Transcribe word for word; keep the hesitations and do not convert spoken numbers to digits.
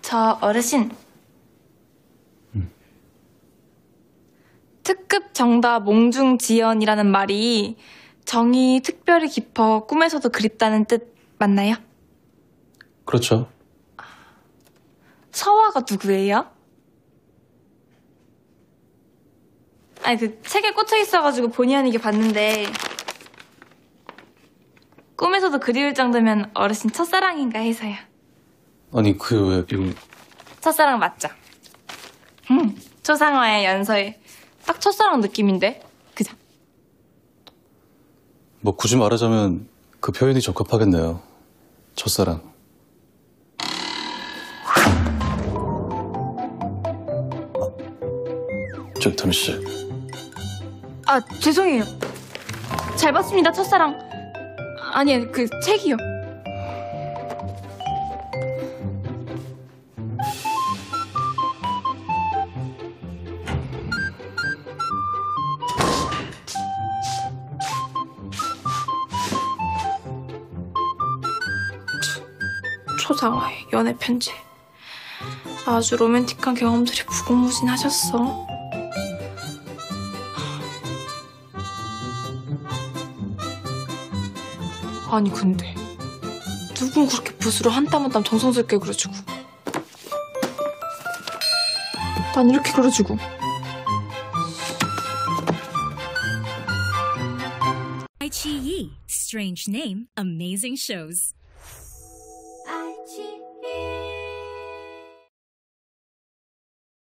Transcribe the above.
저 어르신. 음. 특급 정답 몽중지연이라는 말이 정이 특별히 깊어 꿈에서도 그립다는 뜻 맞나요? 그렇죠. 서화가 누구예요? 아니 그 책에 꽂혀 있어가지고 본의 아니게 봤는데 꿈에서도 그리울 정도면 어르신 첫사랑인가 해서요. 아니 그 왜 이거... 첫사랑 맞죠? 음, 초상화의 연서에 딱 첫사랑 느낌인데? 그죠? 뭐 굳이 말하자면 그 표현이 적합하겠네요. 첫사랑. 저기 타미 씨. 아 죄송해요. 잘 봤습니다 첫사랑. 아니 그 책이요. 초상화의 연애 편지. 아주 로맨틱한 경험들이 무궁무진하셨어. 아니 근데 누군 그렇게 붓으로 한 땀 한 땀 정성스럽게 그려주고 난 이렇게 그려주고. iQIYI. Strange name, amazing shows.